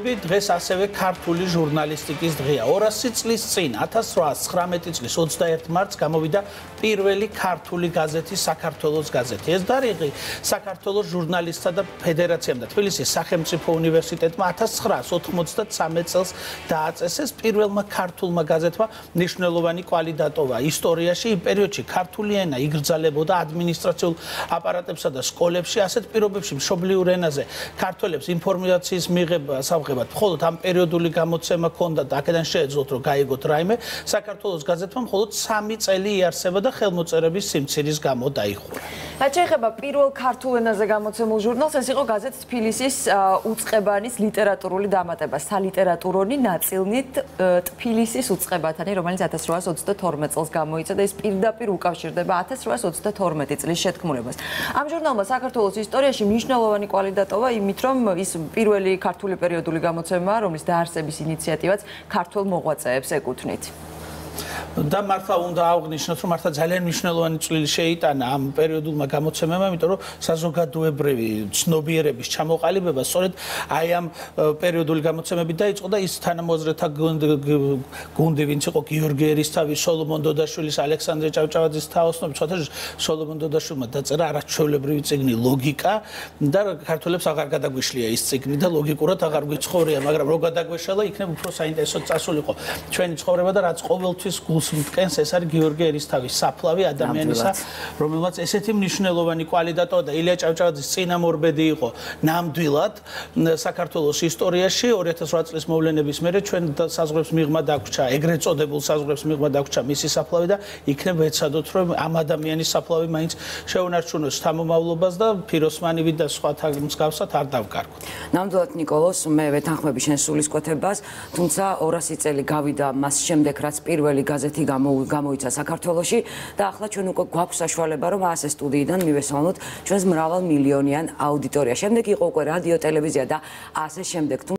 დღეს ასევე ქართული ჟურნალისტიკის დღეა. 200 წლის წინ 1819 წლის 21 მარტს გამოვიდა პირველი ქართული გაზეთი საქართველოს გაზეთი. ეს დარიღი საქართველოს ჟურნალისტთა და ფედერაციამ და თბილისის სახელმწიფო უნივერსიტეტმა 1993 წელს დააწესეს. პირველმა ქართულმა გაზეთმა მნიშვნელოვანი კვალი დატოვა ისტორიაში. იმ პერიოდში ქართული ენა იგრძალებოდა ადმინისტრაციულ აპარატებსა და სკოლებში. ასეთ პირობებში მშობლიურ ენაზე ქართველებს ინფორმაციის მიღება სამღებად მხოლოდ ამ პერიოდული გამოცემა ჰქონდა და აქედან შეეძლოთ რომ გაიგოთ რაიმე. საქართველოს გაზეთმა მხოლოდ 3 წელი იარსება და ხელმოწერების სიმცირის გამო დაიხურა. რაც შეეხება პირველ ქართულ ენაზე გამოცემულ ჟურნალს, ეს იყო გაზეთ თბილისის უწყებანის ლიტერატურული დამატება, სალიტერატურონი ნაწილნით თბილისის უწყებათანი, რომელიც 1832 წელს გამოიცა და ეს პირდაპირ უკავშირდება 1832 წლის შეთქმულებას. ამ ჟურნალმა საქართველოს ისტორიაში მნიშვნელოვანი კვალი დატოვა იმით, რომ ის პირველი ქართული პერიოდული გამოცემაა, რომლის დაარსების ინიციატივაც ქართველ მოღვაწეებს ეკუთვნით. და მართლა უნდა აღვნიშნოთ, რომ მართლა ძალიან მნიშვნელოვანი წვლილი შეიტანა ამ პერიოდულმა გამოცემებმა, იმიტომ რომ საზოგადოებრივი ცნობიერების ჩამოყალიბება სწორედ აი ამ პერიოდული გამოცემებით დაიწყო და ის თანამოაზრეთა გუნდი, ვინც იყო გიორგი ერისთავის, სოლომონ დოდაშვილის, ალექსანდრე ჭავჭავაძის თაოსნობით, სხვათა სოლომონ დოდაშვილმა დაწერა არაჩვეულებრივი წიგნი ლოგიკა და ქართველებს აღარ გადაგვიშლია ის წიგნი და ლოგიკურად აღარ გვიცხოვრია, მაგრამ რო გადაგვეშალა, იქნებ უფრო საინტერესო წასულიყო ჩვენი ცხოვრება და რაც ყოველთვის გულს მტკენს, ეს არის გიორგი ერისთავის საფლავი ადამიანისა, რომელმაც ესეთი მნიშვნელოვანი კვალი დატოვა და ილია ჭავჭავაძის წინამორბედი იყო ნამდვილად საქართველოს ისტორიაში. 2008 წლის მოვლენების მერე ჩვენ საზღვრებს მიღმა დაგვრჩა, ეგრეთ წოდებულ საზღვრებს მიღმა დაგვრჩა მისი საფლავი და იქნებ ეცადოთ, რომ ამ ადამიანის საფლავი მაინც შეუნარჩუნოს თანამომავლობას და ფიროსმანივი და სხვათა მსგავსად არ დავკარგოთ. ნამდვილად ნიკოლოს, მე ვეთანხმები შენ სულისკვეთებას, თუმცა 200 წელი გავიდა მას შემდეგ, რაც პირველი გაზეთი გამოიცა საქართველოში და ახლა ჩვენ უკვე გვაქვს საშუალება რომ ასე სტუდიიდან მივესალმოთ ჩვენს მრავალმილიონიან აუდიტორიას. შემდეგ იყო უკვე რადიო, ტელევიზია და ასე შემდეგ.